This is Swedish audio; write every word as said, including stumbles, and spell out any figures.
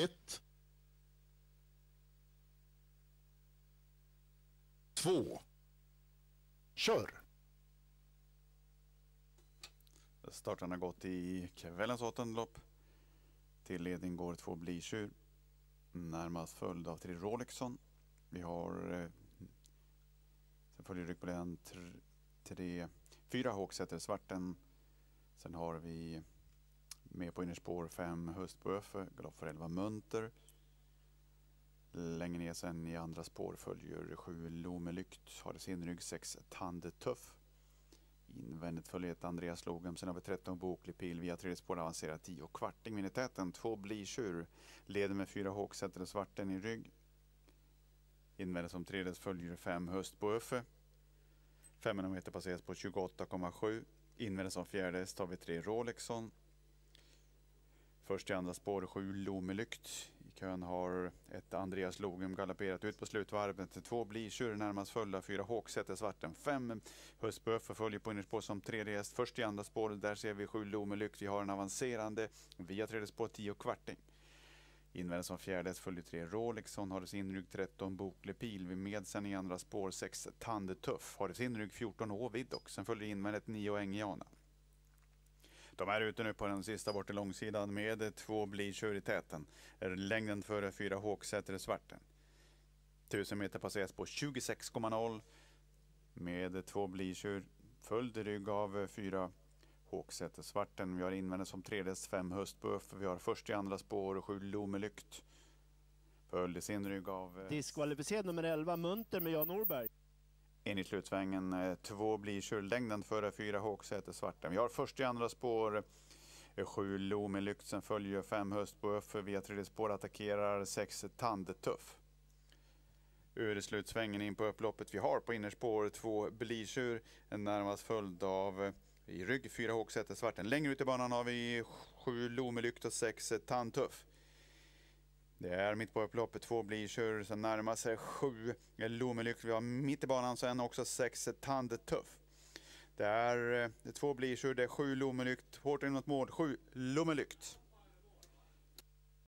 ett. Två. Kör! Starten har gått i kvällens åttonde lopp. Till ledning går två Blisjur. Närmast följd av tre Rolexson. Vi har eh, sen följer rygg på den tre, tre fyra Håksätter Svarten. Sen har vi med på innerspår fem Höstböfe, galopp för elva Munter. Längre ner sen i andra spår följer sju Lomelykt, har det sin rygg sex Tandetuff. Invändigt följer ett Andreas Logum, sen har vi tretton Boklig Pil, via tredje spår avancerar tio Kvarting vinner täten, två Blisjur, leder med fyra Håksätter Svarten i rygg. Invändigt som tredje följer fem Höstböfe. femhundra meter passeras på tjugoåtta komma sju. Invändigt som fjärde tar vi tre Rolexson. Först i andra spår sju Lomelykt. I kön har ett Andreas Logum galopperat ut på slutvarvet. Två Blisjur närmast följda, fyra Håksätter Svarten. Fem Höstböfe följer på innerspår som tredje häst. Först i andra spår, där ser vi sju Lomelykt. Vi har en avancerande via tredje spår tio Kvarting. Invändigt som fjärde häst följer tre Rolexson, har det sin rygg tretton Boklig Pil. Vid med sen i andra spår sex Tandetuff. Har det sin rygg fjorton Åvid och sen följer invändigt nio Engiana. De är ute nu på den sista bort i långsidan med två Blisjur i täten. Längden före fyra Håksätter Svarten. tusen meter passeras på tjugosex komma noll med två Blisjur. Följd rygg av fyra Håksätter Svarten. Vi har invändigt som tredje fem Höstböf. Vi har först i andra spår sju Lomelykt. Följd i sin rygg av diskvalificerad nummer elva Munter med Jan Norberg. In i slutsvängen två Blisjur, längden före fyra Håksätter Svarten. Vi har först i andra spår sju Lomelykt, sen följer fem Höstböf. Via tredje spår attackerar sex Tandetuff. Ur slutsvängen in på upploppet vi har på innerspår två Blisjur, närmast följd av i rygg fyra Håksätter Svarten. Längre ut i banan har vi sju Lomelykt och sex Tandetuff. Det är mitt på upploppet två Blisjur, sen närmar sig sju Lomelykt. Vi har mitt i banan sen också sex Tandetuff. Det är, det är två Blisjur, det är sju Lomelykt. Hårt in mot mål, sju Lomelykt.